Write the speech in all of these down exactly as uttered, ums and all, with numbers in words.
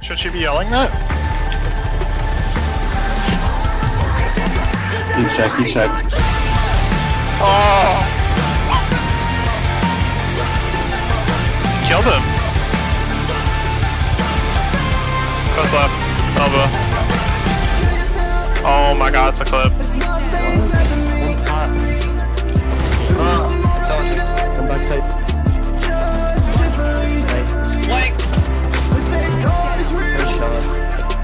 Should she be yelling that? You check, you check. Oh! Killed him. Close left. Elbow. Oh my god, it's a clip. Come back side. Flank! Nice shots.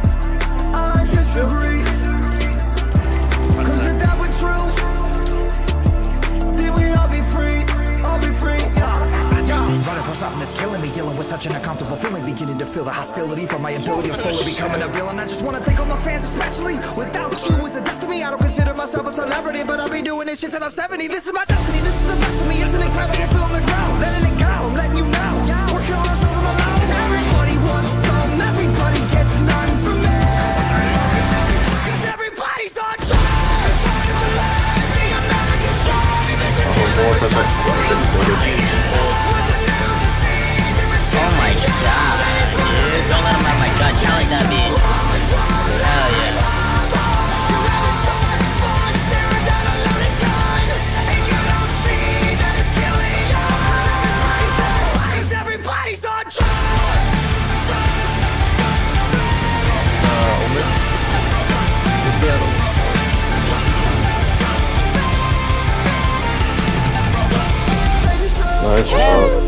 Running for something that's killing me, dealing with such an uncomfortable feeling, beginning to feel the hostility from my ability of slowly becoming a villain. I just want to thank all my fans, especially without you is a death to me. I don't consider myself a celebrity, but I'll be doing this shit till I'm seventy. This is my destiny, this is the best of me. It's an incredible feel on the ground, letting it go, I'm letting you know. We're killing ourselves on the line. Everybody wants some, everybody gets none from me. Cause everybody's on drugs. Oh my god, dude. Don't let him have my gun. Challenge that bitch. Hell yeah. Cause everybody's on drugs. Nice shot.